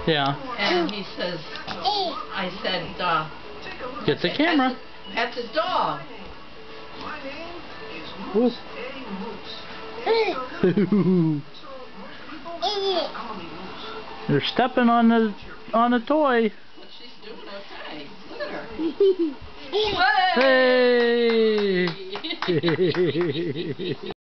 Yeah. And he says, I said, get the camera. Pet the dog. You're stepping on the toy. But she's doing okay. Look at her. Hey!